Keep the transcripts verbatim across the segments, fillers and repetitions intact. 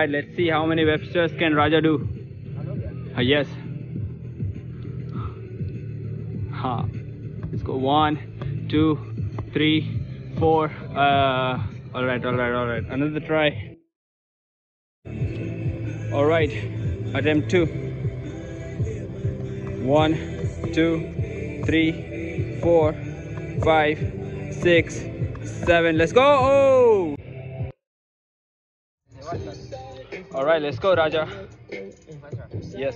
right, let's see how many Websters can Raja do. Uh, yes. Ha. Let's go. One, two, three, four. Uh, all right, all right, all right. Another try. All right. Attempt two. One, two, three, four, five, six, seven. Let's go. Oh! All right, let's go, Raja. Yes.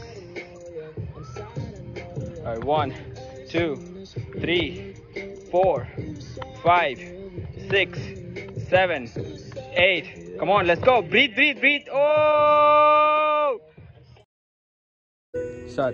All right, one, two, three, four, five, six, seven, eight. Come on, let's go. Breathe, breathe, breathe. Oh! Start.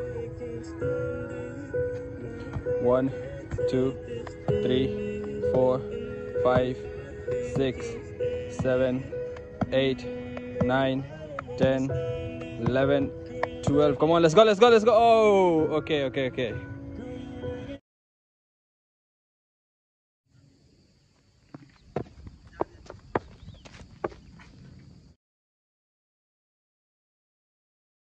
One, two, three, four, five, six, seven, eight, nine, ten, eleven, twelve. Come on, let's go, let's go, let's go. Oh, okay, okay, okay.